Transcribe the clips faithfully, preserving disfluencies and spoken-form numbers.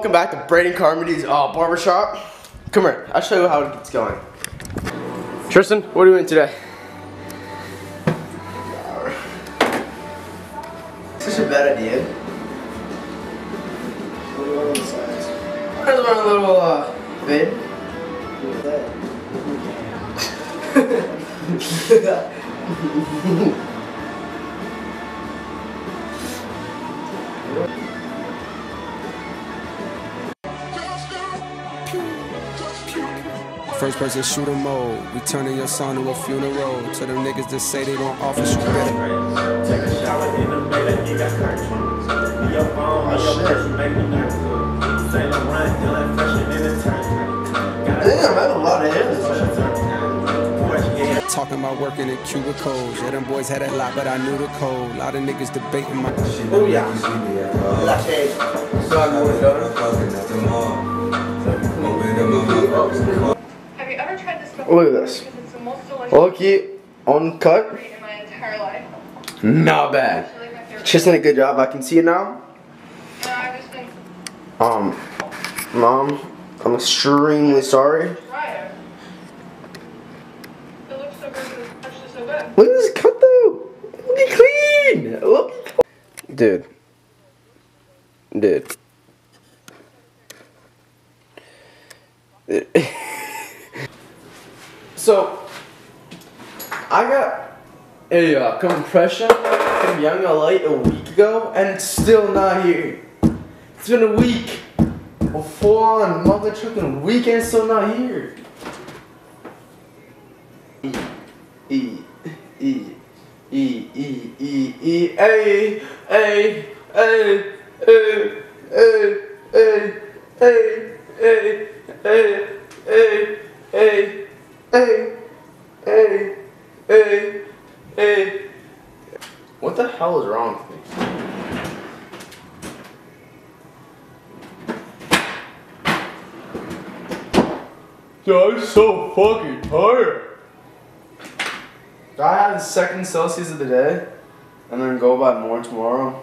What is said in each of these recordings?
welcome back to Braden Carmody's uh, barbershop. Come here, I'll show you how it's going. Tristan, what are you doing today? Such a bad idea. What do you want on the sides? I just want a little uh, vid. Look at that. First person shooter mode, we turning your son to a funeral. To them niggas that say they don't offer you better. Take a shower in the bed, you got curtains. Your phone, your purse, you make me nervous. Say no run, feeling fresher than a turn. Damn, I have a lot of hands. Talking about working in cubicles. Yeah, them boys had a lot, but I knew the code. A lot of niggas debating my. Oh yeah. Latte. So I'm going to Have you ever tried this stuff? Look at this. Because it's the most delicious Lucky, uncut. treat in my entire life. Not bad. It's like my favorite. Just did a good job. I can see it now. No, I've just been Um, Mom, I'm extremely sorry. try it. It looks so good, but it's touched so good. Look at this cut though. Look at clean. Look. Dude. Dude. So, I got a uh, compression from Young L A a week ago, and it's still not here. It's been a week. A full-on monthly trip and weekend still not here. E, E, E, E, E, E, E, A, A, A, A, A, A, A, A, A, A, A, A, A, A, A. What the hell is wrong with me? Dude, I'm so fucking tired. I have the second Celsius of the day, and then go buy more tomorrow.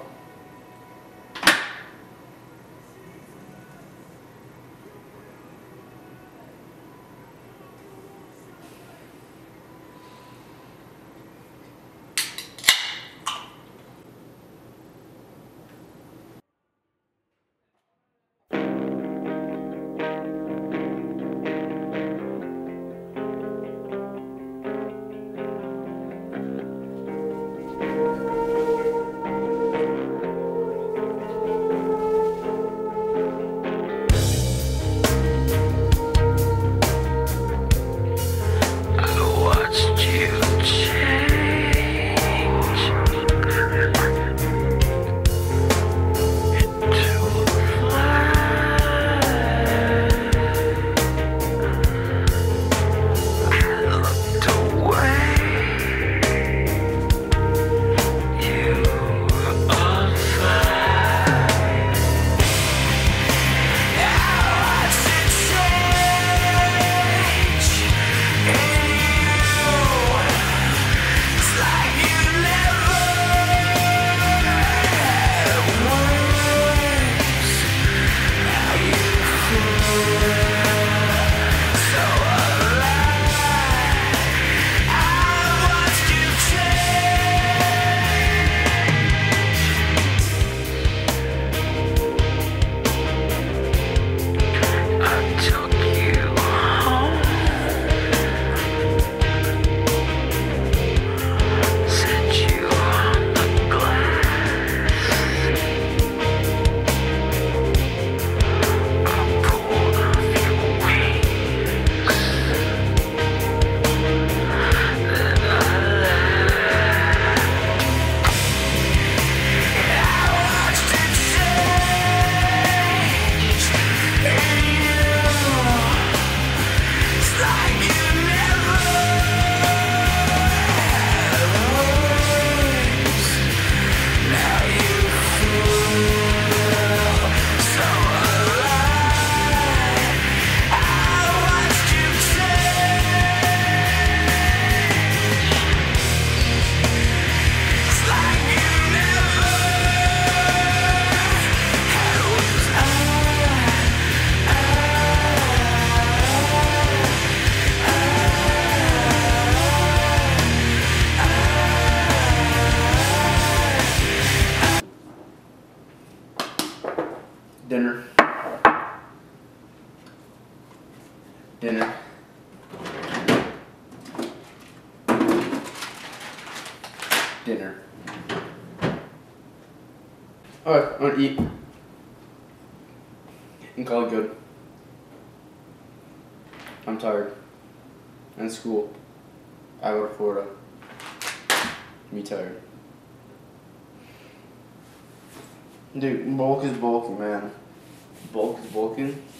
Alright, I'm gonna eat. And call it good. I'm tired. And school. I go to Florida. Me tired. Dude, bulk is bulking, man. Bulk is bulking.